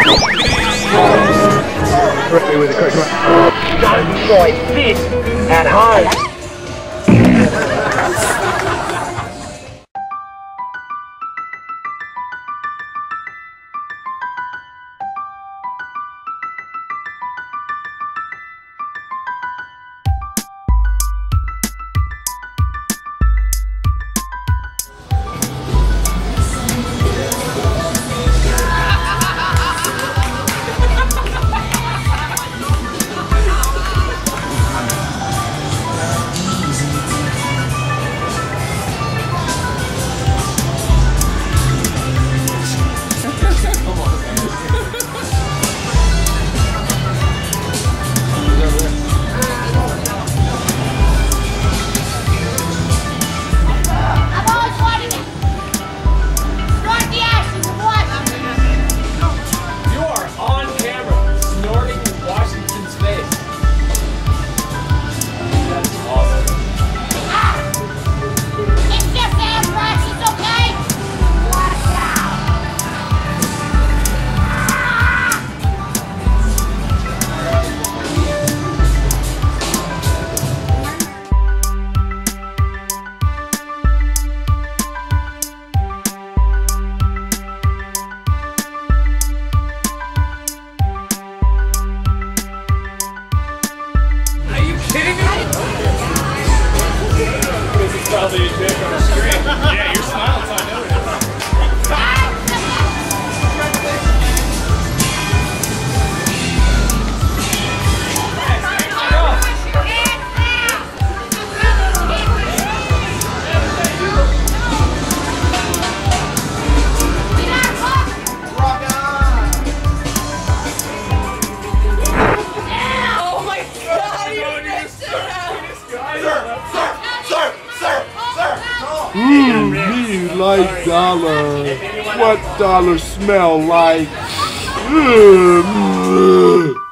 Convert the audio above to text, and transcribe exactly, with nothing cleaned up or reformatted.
Ready with the quick one. Don't try this at home. Probably a dick on the screen. Yeah, you're smiling, so I know it is. Oh my God! You missed it! Mmm, me like dollar. What dollar smell like? Mm.